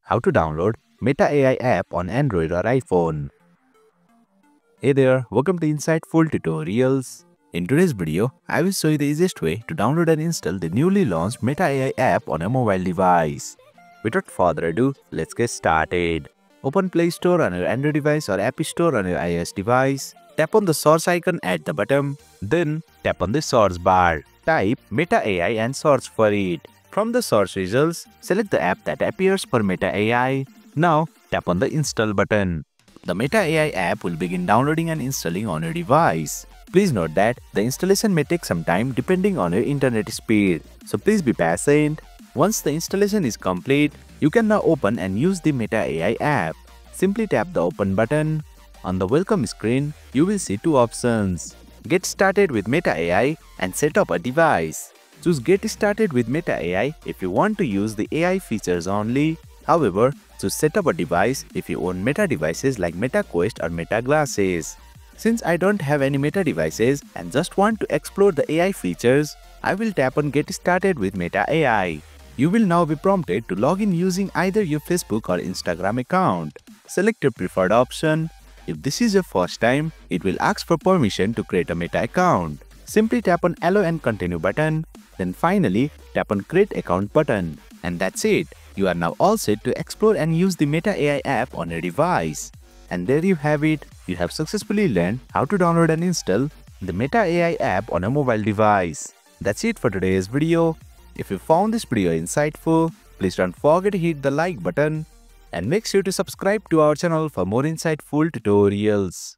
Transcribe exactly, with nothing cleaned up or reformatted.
how to download Meta A I app on Android or iPhone. Hey there, welcome to Insightful Tutorials. In today's video, I will show you the easiest way to download and install the newly launched Meta A I app on a mobile device. Without further ado, let's get started. Open Play Store on your Android device or App Store on your iOS device. Tap on the search icon at the bottom. Then tap on the search bar. Type Meta A I and search for it. From the search results, select the app that appears for Meta A I. Now tap on the install button. The Meta A I app will begin downloading and installing on your device. Please note that the installation may take some time depending on your internet speed, so please be patient. Once the installation is complete, you can now open and use the Meta A I app. Simply tap the open button. On the welcome screen, you will see two options. Get started with Meta A I and set up a device. Choose Get started with Meta A I if you want to use the A I features only. However, choose Set up a device if you own Meta devices like Meta Quest or Meta Glasses. Since I don't have any Meta devices and just want to explore the A I features, I will tap on Get started with Meta A I. You will now be prompted to log in using either your Facebook or Instagram account. Select your preferred option. If this is your first time, it will ask for permission to create a Meta account. Simply tap on Allow and Continue button. Then finally, tap on Create Account button. And that's it. You are now all set to explore and use the Meta A I app on your device. And there you have it. You have successfully learned how to download and install the Meta A I app on a mobile device. That's it for today's video. If you found this video insightful, please don't forget to hit the like button and make sure to subscribe to our channel for more insightful tutorials.